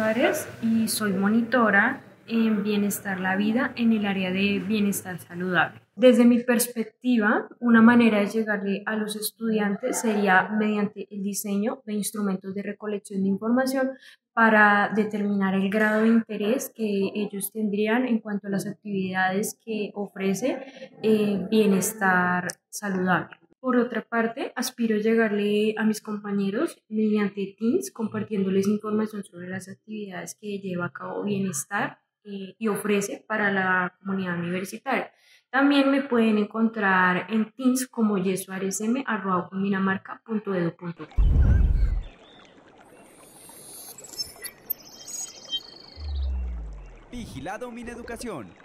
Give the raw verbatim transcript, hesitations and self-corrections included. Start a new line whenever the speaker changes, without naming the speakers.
Suárez y soy monitora en Bienestar La Vida en el área de bienestar saludable. Desde mi perspectiva, una manera de llegarle a los estudiantes sería mediante el diseño de instrumentos de recolección de información para determinar el grado de interés que ellos tendrían en cuanto a las actividades que ofrece eh, Bienestar Saludable. Por otra parte, aspiro a llegarle a mis compañeros mediante Teams, compartiéndoles información sobre las actividades que lleva a cabo Bienestar eh, y ofrece para la comunidad universitaria. También me pueden encontrar en Teams como yesuaresm arroba cundinamarca punto edu punto co.
Vigilado Mineducación.